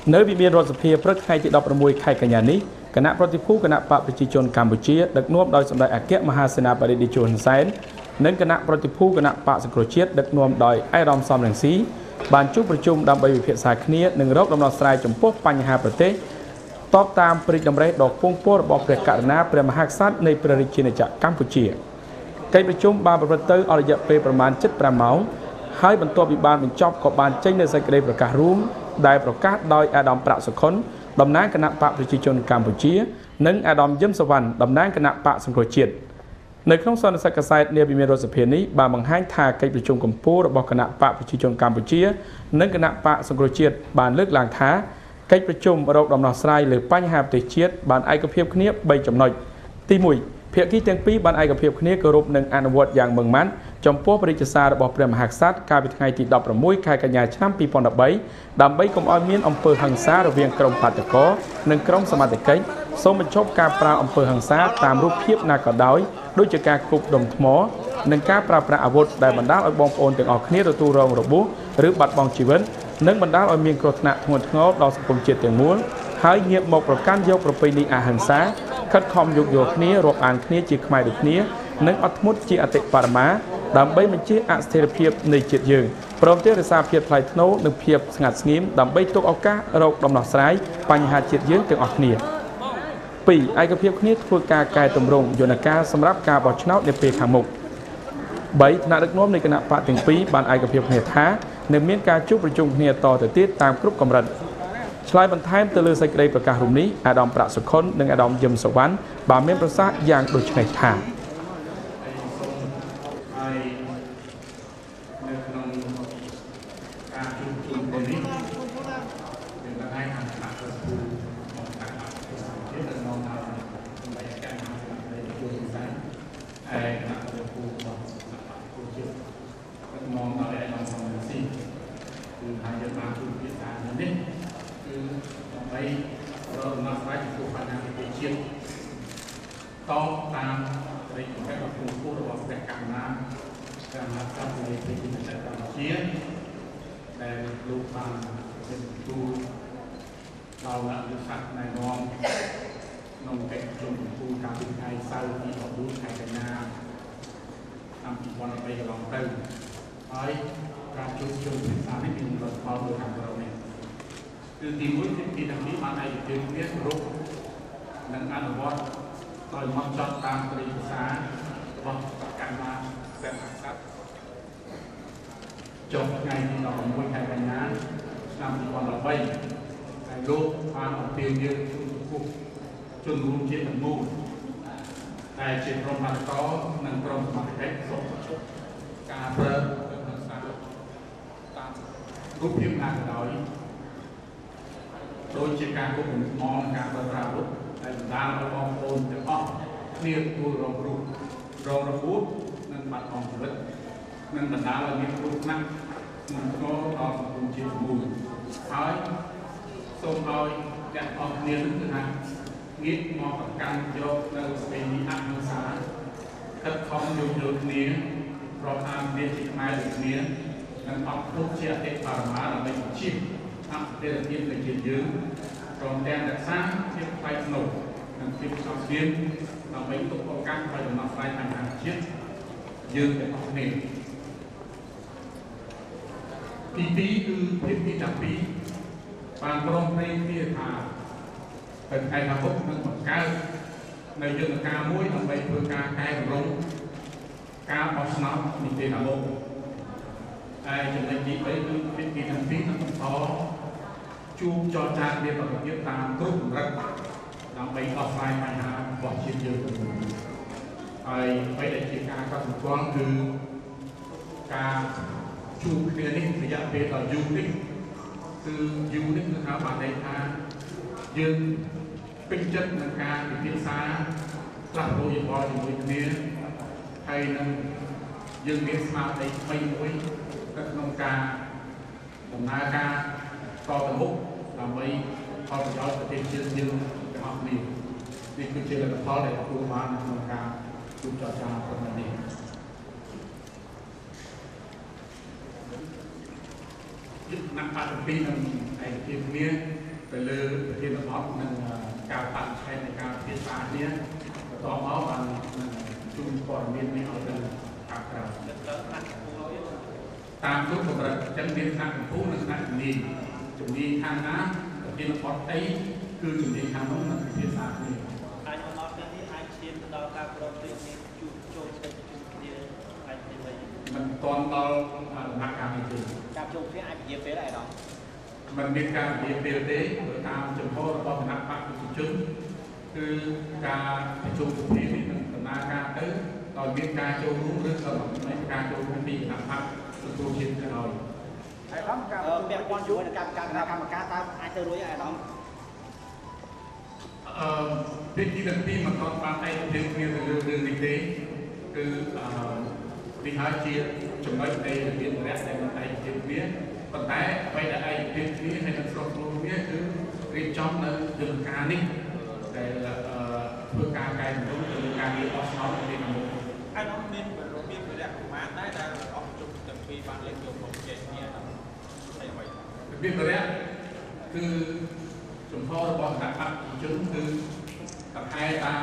នៅវិមានរដ្ឋសភាព្រឹកថ្ងៃទី16ខែកញ្ញានេះគណៈប្រតិភូគណៈបកប្រជាជនកម្ពុជាដឹកនាំដោយសម្ដេចអគ្គមហាសេនាបតីតេជោហ៊ុនសែននិងគណៈប្រតិភូគណៈបកសង្គ្រោះជាតិដឹកនាំដោយឯកឧត្តមសំរងស៊ីបានជួបប្រជុំដើម្បីវិភាគគ្នានិងរកដំណោះស្រាយចំពោះបញ្ហាប្រទេសតបតាមព្រឹត្តិដំណេះដ៏ពងពោះរបស់ព្រះករុណាព្រះមហាក្សត្រនៃព្រះរាជាណាចក្រកម្ពុជាកិច្ចប្រជុំបានប្រព្រឹត្តទៅអស់រយៈពេលប្រមាណ75ម៉ោងហើយបន្ទាប់ពីបានបញ្ចប់ក៏បានចេញនូវសេចក្តីប្រកាសរួមដែលប្រកាសដោយអាដាមប្រាក់សុខុនតំណាងគណៈបកប្រជាជនកម្ពុជានិងអាដាមយឹមសវណ្ណតំណាងគណៈបកសង្គ្រោះជាតិនៅក្នុងសន្និសីទកាសែតនាវិមានរដ្ឋសភានេះបានបង្ហាញថាកិច្ចប្រជុំកំពូលរបស់គណៈបកប្រជាជនកម្ពុជានិងគណៈបកសង្គ្រោះជាតិបានលើកឡើងថាកិច្ចប្រជុំរកដំណោះស្រាយលើបញ្ហាប្រទេសជាតិបានឯកភាពគ្នា3ចំណុចទី1ភាគីទាំងពីរបានឯកភាពគ្នាគោរពនិងអនុវត្តយ៉ាងម៉ឺងម៉ាត់ចំពោះព្រះរាជសាររបស់ព្រះមហាក្សត្រកាលពីថ្ងៃទី16ខែកញ្ញាឆ្នាំ2013ដើម្បីកុំឲ្យមានអំពើហិង្សារវាងក្រុមបាតកោនិងក្រុមសមត្ថកិច្ចសូមបញ្ឈប់ការប្រើអំពើហិង្សាតាមរូបភាពណាក៏ដោយដូចជាការគប់ដុំថ្មនិងការប្រើប្រាស់អាវុធដែលបណ្ដាលឲ្យបងប្អូនទាំងអស់គ្នាទទួលរងរបួសឬបាត់បង់ជីវិតនិងបណ្ដាលឲ្យមានគ្រោះថ្នាក់ធ្ងន់ធ្ងរដល់សង្គមជាតិទាំងមូលហើយងាកមកប្រកាន់យកប្រពៃណីអហិង្សាខិតខំយោគយល់គ្នារាប់អានគ្នាជាខ្មែរដូចគ្នានិងអត់ធ្មត់ជាអតិបរមាដើម្បីបញ្ជាអស្ថិរភាពនៃជាតិយើងព្រមទាំងរក្សាភាពថ្លៃថ្នូរនិងភាពស្ងាត់ស្ងៀមដើម្បីទុកឱកាសរកដំណោះស្រាយបញ្ហាជាតិយើងទាំងអស់គ្នា2ឯកភាពគ្នាធ្វើការកែតម្រង់យន្តការសម្រាប់ការបោះឆ្នោតនាពេលខាងមុខ3ថ្នាក់ដឹកនាំនៃគណៈបកទាំងពីរបានឯកភាពគ្នាថានឹងមានការជួបប្រជុំគ្នាតទៅទៀតតាមគ្រប់កម្រិតឆ្លើយបន្ថែមទៅលើសេចក្តីប្រកាសរួមនេះអាដាមប្រាក់សុខុននិងអាដាមយឹមសវណ្ណបានមានប្រសាសន៍យ៉ាងដូចនេះថាតតាមរយៈពេលរបស់គូរបស់ព្រះកណ្ណាតាមហេតុផលនៃព្រះជាម្ចាស់កម្ពុជាដែលលោកបានเป็นទូលដល់អ្នកវិសាស្ត្រណែនាំក្នុងកិច្ចប្រជុំគូកាលពីថ្ងៃសៅរ៍ទី14ខែកញ្ញាឆ្នាំ2013កន្លងទៅហើយការជួបជុំភាសានេះមានលទ្ធផលដូចខាងក្រោមនេះគឺទី1ទីទាំងនេះបានឯកភាពគ្នាគ្រប់និងអនុវត្តដោយមកចត់តាមព្រឹត្តិការណ៍របស់កម្មការព្រះមហាក្សត្រចុះថ្ងៃទី16ខែកញ្ញាឆ្នាំ2013ហើយលោកបានអំពាវនាវជនរួមជាតិទាំងមូលដែលជាក្រុមបាតកោនិងក្រុមសមត្ថកិច្ចសូមការប្រើហិង្សាតាមរូបភាពណាក៏ដោយដូចជាការគប់បំថ្មការប្រើប្រាស់អាវុធដែលបណ្ដាលឲ្យបងប្អូនទាំងអស់គ្នាទទួលរងរបួសនិងបាត់បង់ជីវិតនិងបណ្ដាលឲ្យមានគ្រោះថ្នាក់ធ្ងន់ធ្ងរដល់សង្គមជាតិមូលហើយសូមឲ្យទាំងអស់គ្នាគឺថាងាកមកប្រកាន់យកនៅប្រពៃណីអហិង្សាខិតខំយោគយល់គ្នារាប់អានគ្នាជាខ្មែរដូចគ្នានិងអត់គ្រប់ជាអតិបរមាដើម្បីជៀសអស្ថិរភាពនៃជាតិយើងព្រមទាំងរក្សាភាពថ្លៃថ្នូរនិងភាពស្ងប់ស្ងាត់ដើម្បីទុកឱកាសឲ្យដំណោះស្រាយបញ្ហាជាតិយើងទាំងអស់គ្នាទី2គឺភាពទី12បានព្រមព្រៀងគ្នាថាពេលថ្ងៃខាងមុខនឹងបង្កើតនៅយន្តការមួយដើម្បីធ្វើការកែតម្រង់ការបោះឆ្នោតនាពេលខាងមុខហើយចំណុចទី3គឺភាពទី12នឹងបន្តជួបចរចាគ្នាបន្តទៀតតាមគ្រប់កម្រិតដើម្បីដោះស្រាយបញ្ហារបស់ជាតិយើងហើយអ្វីដែលជាការកត់សម្គាល់គឺការជួបគ្នានេះរយៈពេលដ៏យូរនេះគឺយូរនេះគឺថាបានន័យថាយើងពេញចិត្តនឹងការពិភាក្សាផ្លាស់ប្ដូរយោបល់ជាមួយគ្នាហើយនឹងយើងមានស្មារតីថ្មីមួយនៅក្នុងការដំណើរការតទៅមុខដើម្បីផលប្រយោជន៍ប្រទេសជាតិយើងទាំងអស់គ្នានេះគឺជាលទ្ធផលដែលទទួលបានក្នុងការជួបចរចាប្រព័ន្ធនេះយើងណាត់បាត់ពីនឹងឯកភាពគ្នាទៅលើប្រធានបទនិងការបដិសេធនៃការពិភាក្សានេះបន្តមកបានជួនព័ត៌មាននេះឲ្យទៅខាងក្រៅតាមទូកម្រិតអញ្ចឹងមានខាងកម្ពុជានិងខាងជំនាញខាងណាប្រធានបទអីគឺជំនាញខាងនោះនឹងពិភាក្សាគ្នាអាចអំណត់ទាំងនេះអាចឈានទៅដល់ការប្រតិបត្តិជួបជុំទៅជួបគ្នាអាចទៅវិញមិនទាន់ដល់ដំណាក់កាលនេះទេការជួបគ្នាអាចពជាពេលដែរដល់มันមានការពជាពេលទេតាមចំហរបស់គណៈបកប្រជាជនគឺការប្រជុំសភានេះនឹងដំណើរការទៅដោយមានការចូលរួមឬក៏មិនការចូលរួមពីគណៈបកទទួលជាតិទៅហើយអាយដាមការពាក់ព័ន្ធជាមួយនឹងការកម្មការតើអាចទៅរួចអាយដាមពីទីទាំងពីរមិនទាន់បានឯកភាពគ្នាទៅលើរឿងនេះទេគឺនេះហើយជាចំណុចនៃរបៀបរយៈដែលមិនឯកភាពគ្នាប៉ុន្តែអ្វីដែលឯកភាពគ្នាហើយនឹងស្រុកខ្លួនគ្នាគឺរៀបចំនៅយន្តការនេះដែលធ្វើការកែតម្រូវទៅលើការងារអស់ឆ្នោតពីមុខអាយដាមមានរបៀបរយៈប្រមាណដែរដែលអស់ជុំទាំងពីរបានលេខយកមកជែកគ្នាហើយអ្វីរបៀបរយៈគឺចំហរបស់គណៈបកប្រជាជនគឺតខែតាម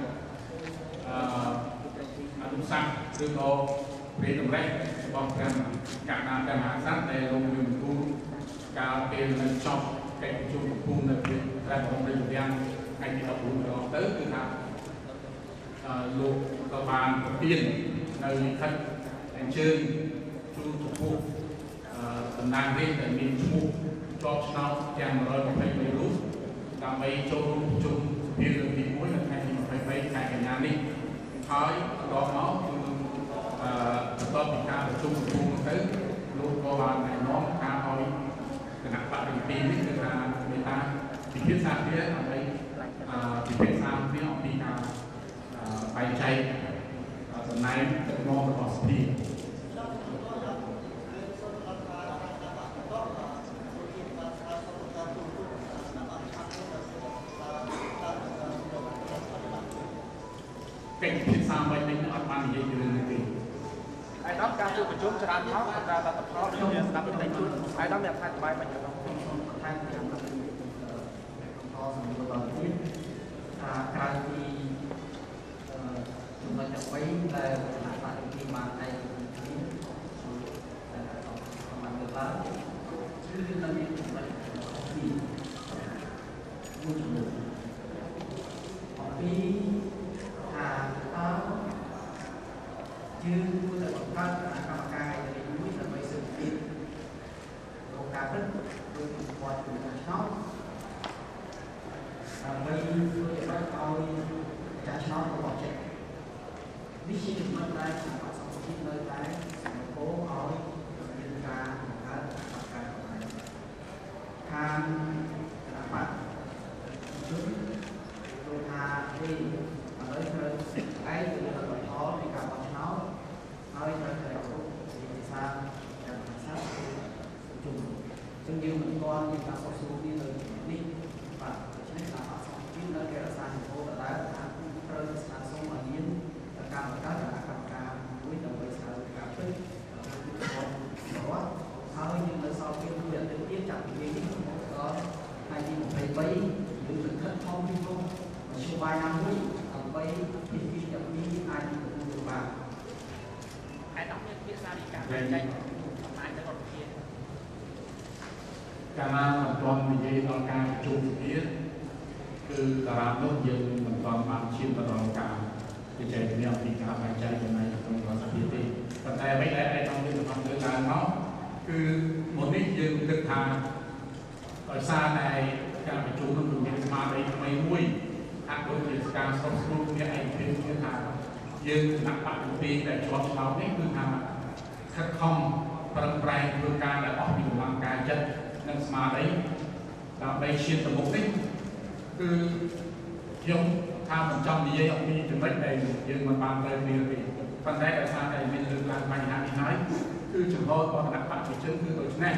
អនុសាសន៍ឬក៏ព្រះតម្រិះរបស់ព្រះកណ្ដាលព្រះមហាក្សត្រដែលលោកមានគូកាលពេលនៅចប់កិច្ចប្រជុំកំពុងនៅព្រះបរមរាជវាំងថ្ងៃទី14កន្លងទៅគឺថាលោកក៏បានប្រទាននៅលិខិតអញ្ជើញជូនចំពោះតំណាងរាស្ត្រដែលមានឈ្មោះជាប់ឆ្នោតទាំង123រូបដើម្បីចូលរួមប្រជុំសភាលើកទី1នៅថ្ងៃទី23ខែកញ្ញានេះហើយបន្តមកគឺបន្ទាប់ពីការប្រជុំកំពុងទៅលោកក៏បានណែនាំការឲ្យគណៈបកទាំងពីរនេះគឺថាមេតាពិភាក្សាគ្នាដើម្បីពិភាក្សាគ្នាអំពីការបែងចែកតំណែងដឹកនាំរបស់សភាកិច្ចពិភាក្សាបែបនេះអត់បាននិយាយពីរឿងនេះទេអាយដាមការជួបប្រជុំច្រើនថោកការលទ្ធផលខ្ញុំស្ដាប់តែជួបអាយដាមមានអធិប្បាយបញ្ជាក់របស់ខ្ញុំថែមទាំងផលសម្រាប់ដល់ទៀតក្រៅពីចំណុចអ្វីដែលគណៈបកទីបានឯកភាពតែបានលើកឡើងគឺនៅមានចំណុចទីមួយចំនួនអំពីថាតើយើងគួរតែបង្កើតគណៈកម្មការមួយដើម្បីស៊ើបអង្កេតរកការពិតដោយគាត់ពីការឆ្នោតដើម្បីធ្វើឲ្យការឆ្នោតរបស់ចេះនេះជាចំណុចដែលសម្រាប់សង្គមនៅតែសម្ពោធឲ្យមានការបង្កើតកម្មការខាងគណៈបកជនដោយថានេះឥឡូវត្រូវឯងទៅលើលទ្ធផលនៃការបោះឆ្នោតហើយត្រូវតែគ្រប់វិធីសាស្ត្រយ៉ាងម៉េចសាស្ត្រជុំซึ่งយើងមិនទាន់មានការសរសេរនេះនៅនេះបាទដូច្នេះការអសង្កេតនៅគេរក្សាចំពោះដដែលថាត្រូវស្នើសុំឲ្យមានការបង្កើតគណៈកម្មការមួយដើម្បីស្រាវជ្រាវការពិតហើយយើងនៅសល់ពេលមួយអាទិត្យទៀតចាប់ពីនេះដល់ថ្ងៃទី23យើងនឹងខិតខំពីមុខមធ្យោបាយណាមួយដើម្បីពីទាំងពីរអាចទទួលបានហើយដល់មានភាសារីកាចេញអាចទៅរដ្ឋាភិបាលកាលណាមិនទាន់និយាយដល់ការប្រជុំសភាគឺតារានោះយើងមិនទាន់បានឈានទៅដល់ការជជែកគ្នាអំពីការបែងចែកចំណែកក្នុងរដ្ឋសភាទេប៉ុន្តែអ្វីដែលឯកឧត្តមមានសំខាន់លើឡើងមកគឺមុននេះយើងគិតថាដោយសារតែការប្រជុំនោះមានស្មារតីថ្មីមួយហាក់ដូចជាការស្រុកស្រួលគ្នាឯកភាពគឺថាយើងគណៈបកទី2ដែលជាប់ឆ្នោតនេះគឺថាខិតខំប្រឹងប្រែងធ្វើការដែលអស់ពីកម្លាំងកាយចិត្តនិងស្មារតីដើម្បីឈានទៅមុខនេះគឺខ្ញុំថាមិនចង់និយាយអំពីចំណុចដែលយើងមិនបានត្រូវគ្នាទេប៉ុន្តែដោយសារតែមានលើកឡើងបញ្ហានេះហើយគឺចំហរបស់គណៈបកប្រជាជនគឺដូច្នេះ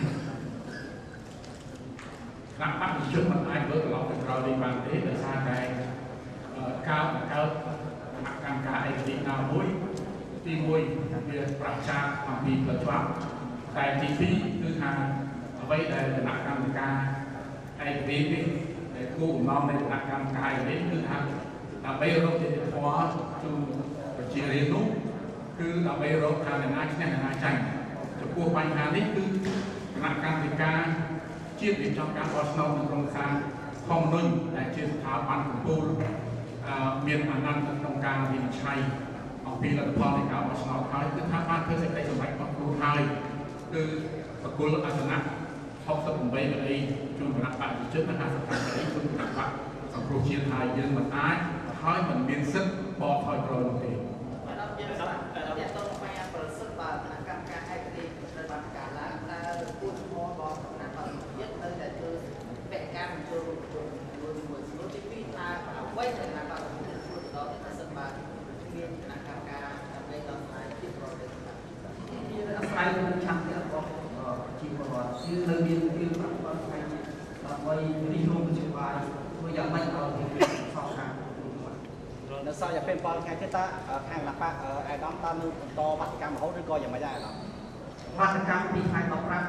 គណៈបកប្រជាជនមិនអាចធ្វើត្រឡប់ទៅក្រោយនេះបានទេដោយសារតែការបង្កើតគណៈកម្មការឯករាជ្យណាមួយទី1វាប្រឆាំងអំពីផ្លូវច្បាប់តែទី2គឺថាអ្វីដែលគណៈកម្មការឯឯករាជ្យនេះដែលគោលបំណងនៃគណៈកម្មការនេះគឺថាដើម្បីរកយុត្តិធម៌ជូនប្រជារាស្ត្រនោះគឺដើម្បីរកថាអ្នកណាឈ្នះអ្នកណាចាញ់ចំពោះបញ្ហានេះគឺគណៈកម្មការជាតិរៀបចំការបោះឆ្នោតនៅក្នុងសាលធម្មនុញ្ញដែលជាស្ថាប័នកំពូលមានអាណត្តិក្នុងការវិនិច្ឆ័យអំពីលទ្ធផលនៃការបោះឆ្នោតហើយគឺថាបានធ្វើសេចក្តីសម្រេចរបស់គ្រូហើយគឺបកគលអាសនៈ68កៅអីជូនគណៈបព្វជិជននិង55កៅអីជូនគណៈបព្វសង្គ្រោះជាតិហើយយើងមិនអាចហើយមិនមានសិទ្ធិបកថយក្រោយនោះទេដល់យើងសម្រាប់តែតទៅមកប្រសិទ្ធបើគណៈកម្មការឯករាជ្យត្រូវបានការឡើងតើគូឈ្មោះរបស់គណៈបព្វជិជននៅតែធ្វើបេក្ខកម្មចូលមួយទី2ថាអ្វីដែលគណៈបព្វជិជនធ្វើដល់ទៅប្រសិទ្ធបើមានគណៈកម្មការដើម្បីដោះស្រាយពីប្រទេសនេះអាស្រ័យនឹងឆន្ទៈរបស់ជីវរដ្ឋគឺនៅមានពីប្រព័ន្ធផ្នែកដើម្បីរិះគន់ជាបាយធ្វើយ៉ាងម៉េចឲ្យមានសោកខាងនៅសល់តែពេល7ថ្ងៃទៀតតើខាងគណៈបកអាដាមតើនៅបន្តវត្តកម្មរហូតឬក៏យ៉ាងម៉េចដែរអាដាមវត្តកម្មពីថ្ងៃ15ដល់ថ្ងៃ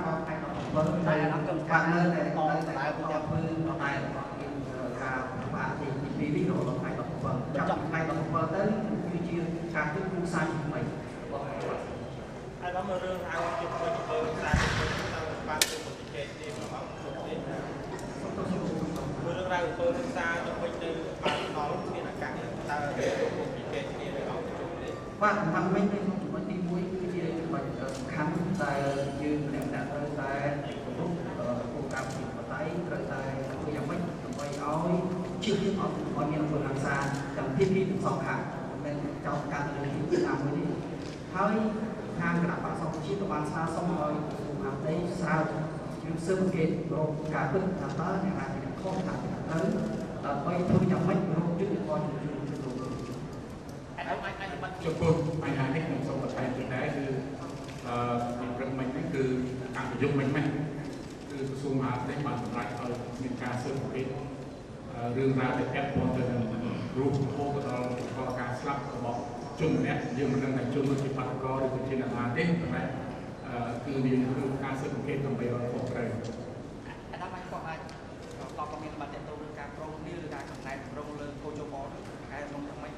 17តែអាដាមកំកាត់នៅតែបន្តតែធ្វើតែរបស់មានការប្របាក់ទី2នេះរហូតដល់ថ្ងៃ17ចាប់ថ្ងៃ17ទៅគឺជាការគិតគូរសាជាថ្មីរបស់អាដាមមើលរឿងហៅជាធ្វើទៅសារទៅបានទៅប្រតិចេទីរបស់នេះមើលរឿងរ៉ាវអំពើហិង្សាទៅវិញទៅបានដល់មានអាកាសតើប្រតិចេទីនេះឲ្យជុំនេះបាទមិនវិញទេក្នុងចំណុចទី1គឺជាចំណុចសំខាន់ដែលយើងម្នាក់ត្រូវតែគោរពគោលការណ៍ប្រជាធិបតេយ្យត្រូវតែធ្វើយ៉ាងម៉េចដើម្បីឲ្យជៀសវាងឲ្យមានអំពើហិង្សាទាំងពីទាំងសងខាងមិនចោទការលើទីតាមមួយនេះហើយខាងគណៈបក្សសង្គ្រោះជាតិក៏បានស្នើសុំឲ្យក្រសួងមហាផ្ទៃស្រាវជ្រាវស៊ើបអង្កេតរកការពិតថាតើអ្នកណាជាខុសថាទៅដើម្បីធ្វើយ៉ាងម៉េចរកយុត្តិធម៌ជំនួយចំពោះបញ្ហានេះខ្ញុំសូមបន្ថែមទៀតដែរគឺពីព្រឹកមិញនេះគឺការប្រយុទ្ធមិញគឺក្រសួងមហាផ្ទៃបានសម្រេចឲ្យមានការស៊ើបអង្កេតរឿងរ៉ាវដែលពាក់ព័ន្ធទៅនឹងរូបហូបដល់ការស្លាប់របស់ជនម្នាក់យើងមិនដឹងថាជននោះជាបាតុករឬក៏ជាអ្នកណាទេប៉ុន្តែគឺមានការស៊ើបអង្កេតដើម្បីរកខុសត្រូវអាដាមអាចគាត់អាចតបមានបាត់ទៅនឹងការក្រុងនេះឬការកំណែតម្រង់លើកោជបខែក្នុងថ្មី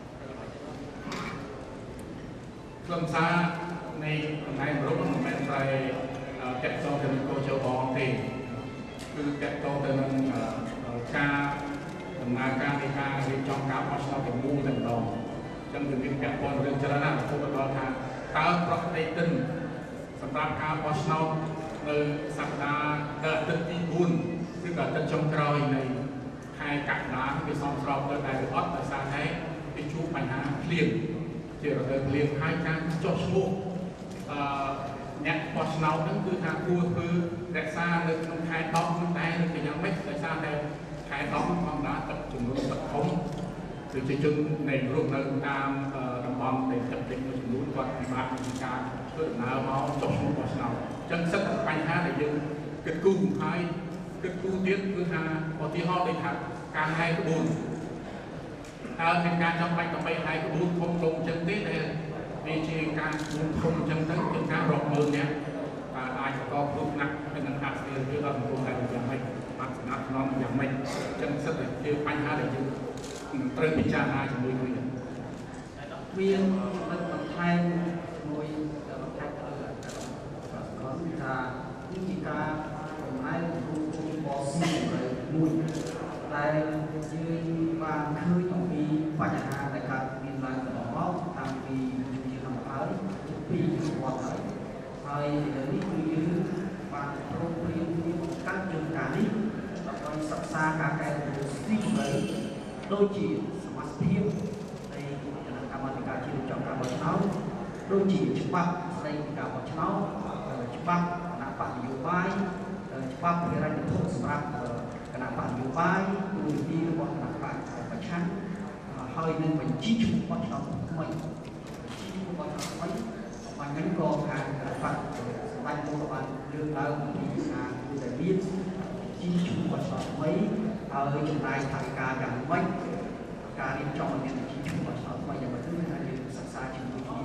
ខ្លឹមសារនៃកំណែតម្រង់មិនមែនតែតកតទៅនឹងកោជបទេគឺតកតទៅនឹងការដំណើរការនៃការរៀបចំការបោះឆ្នោតទាំងមូលតែម្ដងចឹងវាមានពាក់ព័ន្ធរឿងច្រើនណាស់ឧទាហរណ៍ថាតើប្រតិទិនសម្រាប់ការបោះឆ្នោតនៅសប្តាហ៍អាទិត្យទី4ឬក៏អាទិត្យចុងក្រោយនៃខែកក្កដាវាសមស្របទៅដែរឬអត់ដោយសារតែវាជួបបញ្ហាភ្លៀងជារដូវភ្លៀងហើយការចុះឈ្មោះអ្នកបោះឆ្នោតហ្នឹងគឺថាគួរធ្វើរក្សានៅក្នុងខែ10ហ្នឹងដែរឬក៏យ៉ាងម៉េចដោយសារតែខែ10ធម្មតាទឹកចំនួនទឹកធំប្រជាជននៃរស់នៅតាមតំបន់ដែលទឹកតិចមួយចំនួនគាត់ពិបាកក្នុងការធ្វើដំណើរមកចុះឈ្មោះបោះឆ្នោតអញ្ចឹងសិតតែបញ្ហាដែលយើងគិតគូរហើយគិតគូរទៀតគឺថាឧទាហរណ៍ដូចថាការហែក្បួនតើមានការចាំបាច់ដើម្បីហែក្បួនធំធំអញ្ចឹងទេដែលវាជាការក្បួនធំអញ្ចឹងទៅជាការរាប់ម៉ឺននាក់អាចប្រកបគ្រប់ណាស់ទៅនឹងអាស្ទិរដល់សង្គមដែលយ៉ាងម៉េចបាត់ស្នាប់ស្នំយ៉ាងម៉េចអញ្ចឹងសិតតែជាបញ្ហាដែលយើងត្រូវពិចារណាជាមួយគ្នាមានបន្ថែមមួយបន្ថែមទៅគាត់ថាគឺជាការចំណាយក្នុងបោះស៊ីមួយដែលយើងបានឃើញអំពីបញ្ហាដែលកើតមានឡើងកន្លងមកតាំងពីជាខាងហើយពីវត្តហើយឥឡូវនេះគឺយើងបានព្រមព្រៀងមានកាត់ជំការនេះដើម្បីសិក្សាការកែប្រែស៊ីដូចជាសមាជិកនៃគណៈកម្មាធិការជាតិចំការបោះឆ្នោតដូចជាច្បាប់ស្តីពីការបោះឆ្នោតច្បាប់គណៈបកនយោបាយច្បាប់ហិរញ្ញវត្ថុសម្រាប់គណៈបកនយោបាយទូនីតិរបស់គណៈបកប្រឆាំងហើយនឹងបញ្ជីឈ្មោះបោះឆ្នោតថ្មីបោះឆ្នោតថ្មីបានហ្នឹងក៏ខាងគណៈបកសម្ដេចមកបានលើកឡើងពីការគួរតែមានជីឈ្មោះបោះឆ្នោតថ្មីហើយចំណាយថវិកាយ៉ាងម៉េចការរៀបចំឲ្យមានជីឈ្មោះបោះឆ្នោតថ្មីយ៉ាងម៉េចគឺថាយើងសិក្សាជាមួយគ្នា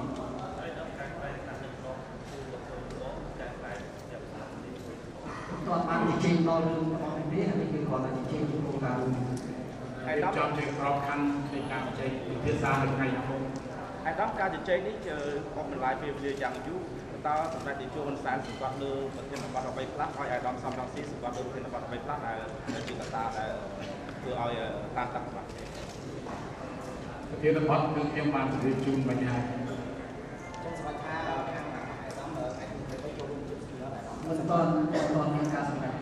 តើបាននិយាយដល់រឿងរបស់នេះនេះអានេះគឺគាត់តែជិះជាគោលការណ៍ហើយចំជាក្របខ័ណ្ឌនៃការជជែកពិភាក្សានៅថ្ងៃនេះហើយដល់ការជជែកនេះគឺអស់បន្លាយពេលវេលាយ៉ាងយូរតើសម្រាប់ទីជួនសានសម្រាប់លើប្រធានបទអ្វីខ្លះឲ្យអាដាមសំរងស៊ីសម្រាប់លើប្រធានបទអ្វីខ្លះដែលជាកត្តាដែលធ្វើឲ្យតាមតាំងបាទប្រធានបទគឺខ្ញុំបានជម្រាបជូនមិញហើយចឹងសម្រាប់ថាខាងអាដាមអាចទៅចូលរួមជិះស្គាល់អាដាមមិនតន់មានការសម្រាប់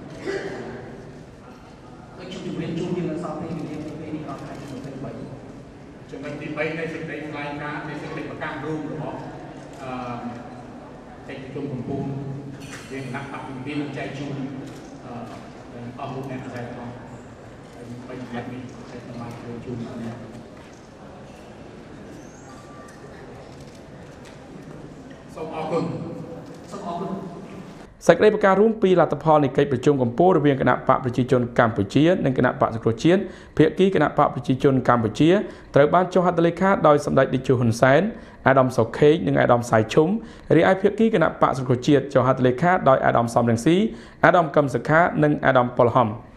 ដូចជម្រាបជូនយើងនៅសល់ពេលវេលាពេលនេះដល់ថ្ងៃទី23 ចំណុចទី3នៃសេចក្តីថ្លែងការណ៍នៃសេចក្តីប្រកាសរួមរបស់កិច្ចប្រជុំកំពូលយើងគណៈបព្វជិនឹងចែកជូនអស់លោកអ្នកអាស្រ័យផងហើយបីផ្នែកនេះតែបានជួយជូនអ្នកសូមអរគុណសូមអរគុណសេចក្តីប្រកាសរួមពីលទ្ធផលនៃកិច្ចប្រជុំកំពូលរវាងគណៈបកប្រជាជនកម្ពុជានិងគណៈបកសង្គ្រោះជាតិភាគីគណៈបកប្រជាជនកម្ពុជាត្រូវបានចុះហត្ថលេខាដោយសម្ដេចតេជោហ៊ុនសែនអាដាមសុខេងនិងអាដាមសៃឈុំរីឯភាគីគណៈបកសង្គ្រោះជាតិចុះហត្ថលេខាដោយអាដាមសំរងស៊ីអាដាមកឹមសុខានិងអាដាមប៉ុលហំ